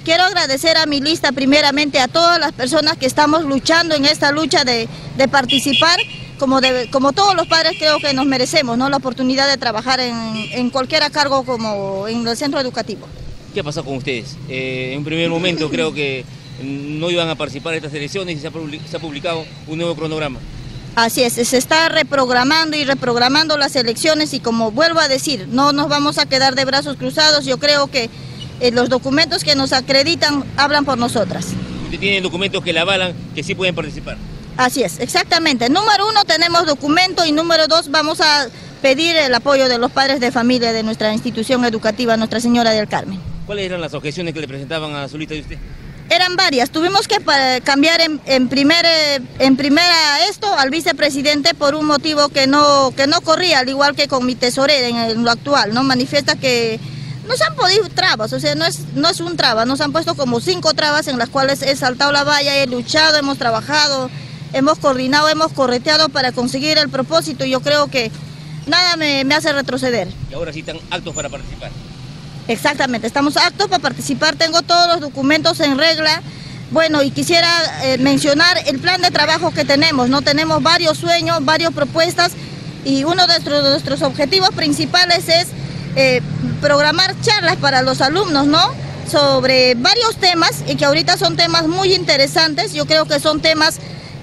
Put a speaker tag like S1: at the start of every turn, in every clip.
S1: quiero agradecer a mi lista primeramente a todas las personas que estamos luchando en esta lucha de participar, como todos los padres creo que nos merecemos, ¿no?, la oportunidad de trabajar en cualquier cargo como en el centro educativo.
S2: ¿Qué ha pasado con ustedes? En un primer momento creo que no iban a participar en estas elecciones y se ha publicado un nuevo cronograma.
S1: Así es, se está reprogramando y reprogramando las elecciones y como vuelvo a decir, no nos vamos a quedar de brazos cruzados. Yo creo que los documentos que nos acreditan hablan por nosotras.
S2: ¿Usted tiene documentos que le avalan que sí pueden participar?
S1: Así es, exactamente. Número 1 tenemos documento y número 2 vamos a pedir el apoyo de los padres de familia de nuestra institución educativa Nuestra Señora del Carmen.
S2: ¿Cuáles eran las objeciones que le presentaban a su lista de usted?
S1: Eran varias, tuvimos que cambiar en primera esto al vicepresidente por un motivo que no corría, al igual que con mi tesorera en lo actual, ¿no? Manifiesta que nos han podido trabas, o sea, no es un traba, nos han puesto como 5 trabas en las cuales he saltado la valla, he luchado, hemos trabajado, hemos coordinado, hemos correteado para conseguir el propósito y yo creo que nada me hace retroceder.
S2: Y ahora sí están aptos para participar.
S1: Exactamente, estamos aptos para participar, tengo todos los documentos en regla. Bueno, y quisiera mencionar el plan de trabajo que tenemos, ¿no? Tenemos varios sueños, varias propuestas y uno de nuestros objetivos principales es programar charlas para los alumnos, ¿no?, sobre varios temas y que ahorita son temas muy interesantes. Yo creo que son temas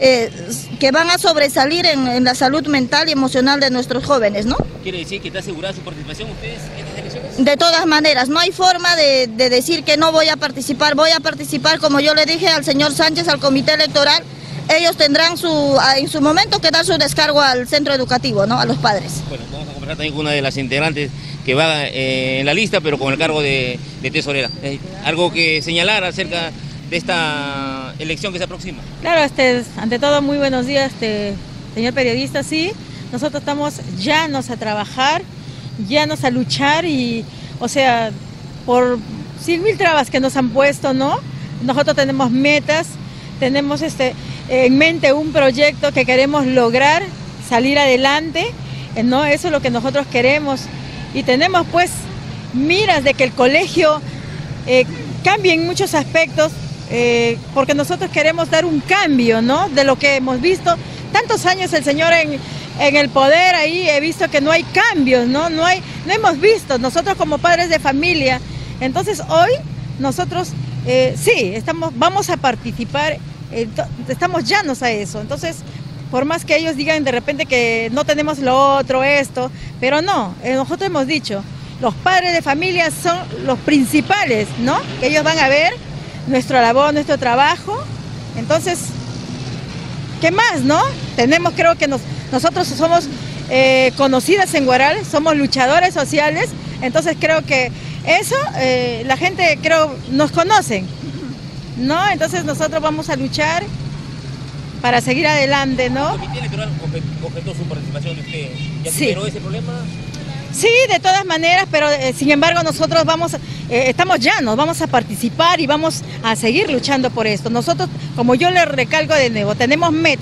S1: que van a sobresalir en la salud mental y emocional de nuestros jóvenes, ¿no?
S2: ¿Quiere decir que está asegurada su participación ustedes en estas elecciones?
S1: De todas maneras, no hay forma de decir que no voy a participar, como yo le dije al señor Sánchez, al comité electoral, ellos tendrán en su momento que dar su descargo al centro educativo, ¿no?, a los padres.
S2: Bueno, vamos a conversar también con una de las integrantes que va en la lista, pero con el cargo de tesorera. ¿Algo que señalar acerca de esta elección que se aproxima?
S3: Claro, ante todo muy buenos días, señor periodista. Sí, nosotros estamos llanos a trabajar, llanos a luchar y, o sea, por 100.000 trabas que nos han puesto, ¿no? Nosotros tenemos metas, tenemos en mente un proyecto que queremos lograr, salir adelante, ¿no? Eso es lo que nosotros queremos y tenemos pues miras de que el colegio cambie en muchos aspectos. Porque nosotros queremos dar un cambio, ¿no?, de lo que hemos visto tantos años el señor en el poder. Ahí he visto que no hay cambios, no hemos visto nosotros como padres de familia. Entonces hoy nosotros sí vamos a participar, estamos llanos a eso. Entonces, por más que ellos digan de repente que no tenemos lo otro, esto, pero no, nosotros hemos dicho, los padres de familia son los principales, ¿no?, que ellos van a ver nuestra labor, nuestro trabajo. Entonces, ¿qué más, no? Creo que nosotros somos conocidas en Huaral, somos luchadoras sociales, entonces creo que eso, la gente nos conocen, ¿no? Entonces nosotros vamos a luchar para seguir adelante, ¿no?
S2: ¿El comité electoral objetó su participación de usted? ¿Ya superó ese problema?
S3: Sí, de todas maneras, pero sin embargo nosotros estamos llanos, vamos a participar y vamos a seguir luchando por esto. Nosotros, como yo le recalco de nuevo, tenemos metas.